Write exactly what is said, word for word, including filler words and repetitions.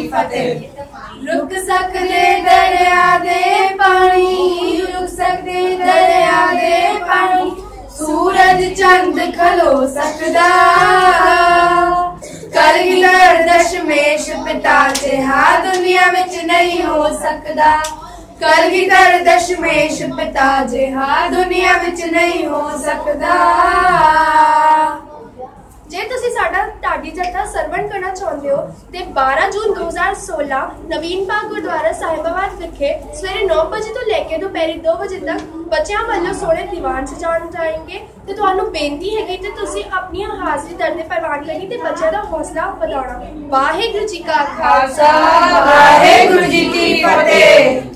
फतेह। रुक सकदे दरिया दे पानी, रुक सकदे दरिया दे पानी, सूरज चंद खलो सकदा, कलगीधर दशमेश पिता जिहा दुनिया विच नहीं हो सकदा, कलगीधर दशमेश पिता जिहा दुनिया विच नहीं हो सकदा। जे तुसी साडा ढाडी जत्था सरवण करना चाहते हो तो बारह जून दो हज़ार सोलह नवीन बाग गुरुद्वारा साहिबाबाद विखे सवेरे नौ बजे तो लेके दोपहरी दो बजे तक बच्चों वालों सोने दीवान सजाने जाएंगे। तो तुहानू बेनती है कि तुसी अपनी हाजिरी दर्द परवान करनी ते बच्चों का हौसला बढ़ाना। वाहिगुरू जी का खालसा, वाहिगुरू जी की फतेह।